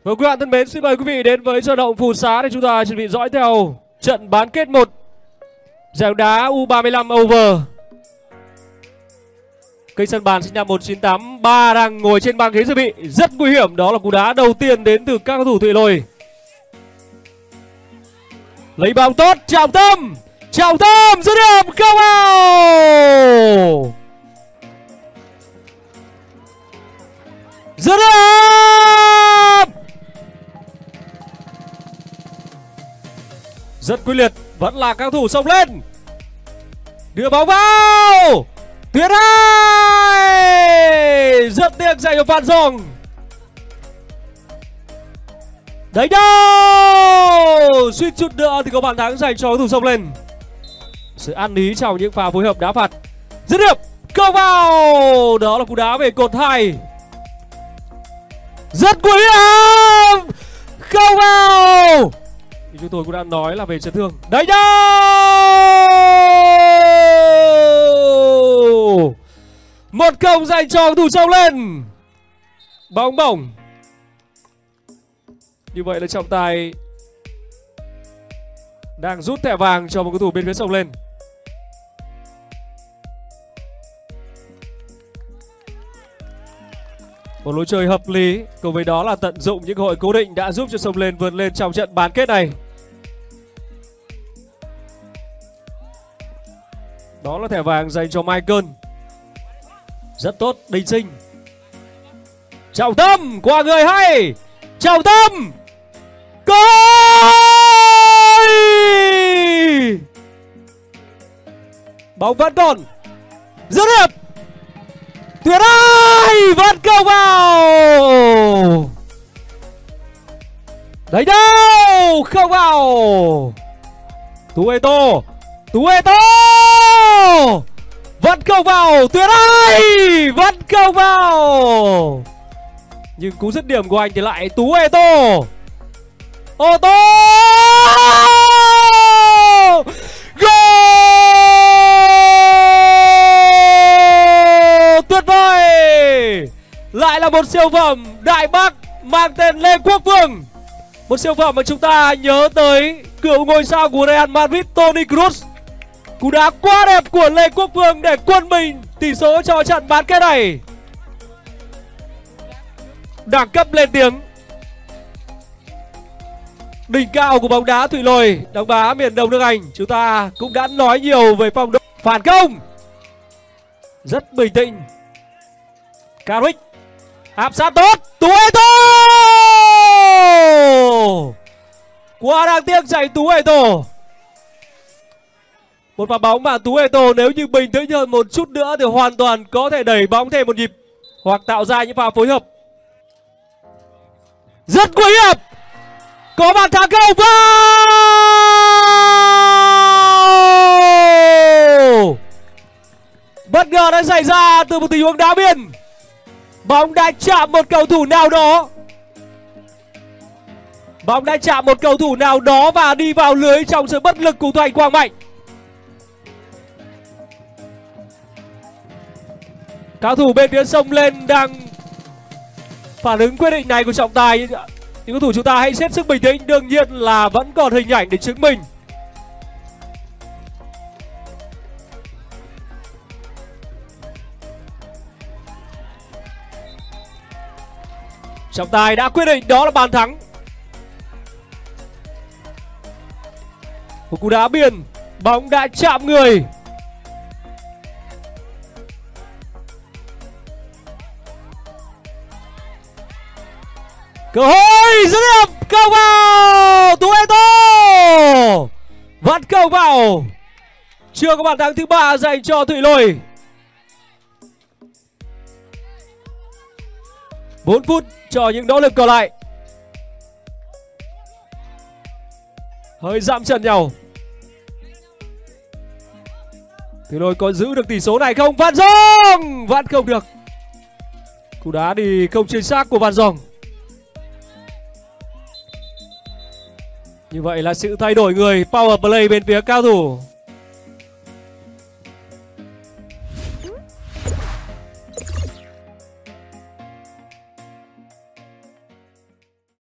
Vâng, quý bạn thân mến, xin mời quý vị đến với sân động Phù Xá để chúng ta chuẩn bị dõi theo trận bán kết 1 giải bóng đá U35 Over. Cây sân bàn sinh năm 1983 đang ngồi trên băng ghế dự bị, rất nguy hiểm. Đó là cú đá đầu tiên đến từ các cầu thủ Thụy Lôi. Lấy bóng tốt, Trọng Tâm dứt điểm, không vào. Dứt điểm. Rất quyết liệt, vẫn là các cầu thủ xông lên. Đưa bóng vào. Tuyệt vời. Rất tiếc dành cho Phan Giong. Đấy đâu. Suýt chút nữa thì có bàn thắng dành cho cầu thủ xông lên. Sự ăn ý trong những pha phối hợp đá phạt. Dứt điểm, không vào. Đó là cú đá về cột 2. Rất nguy hiểm. Không vào. Thì chúng tôi cũng đã nói là về chấn thương. Đấy đâu. 1-0 dành cho cầu thủ xông lên. Bóng bổng. Như vậy là trọng tài đang rút thẻ vàng cho một cầu thủ bên phía xông lên. Một lối chơi hợp lý, cùng với đó là tận dụng những cơ hội cố định đã giúp cho xông lên vươn lên trong trận bán kết này. Đó là thẻ vàng dành cho Michael. Rất tốt, Đình Sinh. Trọng Tâm qua người hay. Trọng Tâm. Goal! Bóng vẫn còn. Dứt điểm. Tuyệt vời, vẫn không vào. Đấy đâu, không vào. Tú Eto vẫn không vào. Tuyệt vời, vẫn không vào. Nhưng cú dứt điểm của anh thì lại Tú Eto. Tuyệt vời. Lại là một siêu phẩm Đại Bắc mang tên Lê Quốc Phương. Một siêu phẩm mà chúng ta nhớ tới cựu ngôi sao của Real Madrid Toni Kroos. Cú đá quá đẹp của Lê Quốc Phương để quân mình tỷ số cho trận bán kết này. Đẳng cấp lên tiếng. Đỉnh cao của bóng đá Thụy Lôi, đóng bá miền Đông nước Anh. Chúng ta cũng đã nói nhiều về phong độ phản công. Rất bình tĩnh. Carrick áp sát tốt. Tú Eto. Quá đáng tiếc chạy Tú Eto. Một pha bóng mà Tú Eto nếu như bình tĩnh hơn một chút nữa thì hoàn toàn có thể đẩy bóng thêm một nhịp hoặc tạo ra những pha phối hợp. Rất nguy hiểm. Có bàn thắng không vào. Bất ngờ đã xảy ra từ một tình huống đá biên. Bóng đã chạm một cầu thủ nào đó. Bóng đã chạm một cầu thủ nào đó và đi vào lưới trong sự bất lực của Thành Quang Mạnh. Cao thủ bên phía sông lên đang phản ứng quyết định này của trọng tài. Những cầu thủ chúng ta hãy hết sức bình tĩnh. Đương nhiên là vẫn còn hình ảnh để chứng minh. Trọng tài đã quyết định đó là bàn thắng. Một cú đá biên. Bóng đã chạm người. Cơ hội dứt điểm, không vào. Tú Eto vẫn không vào. Chưa có bàn thắng thứ 3 dành cho Thụy Lôi. 4 phút cho những nỗ lực còn lại. Hơi dạm chân nhau. Thụy Lôi có giữ được tỷ số này không? Phan Giong vẫn không được. Cú đá đi không chính xác của Phan Giong. Như vậy là sự thay đổi người, power play bên phía cao thủ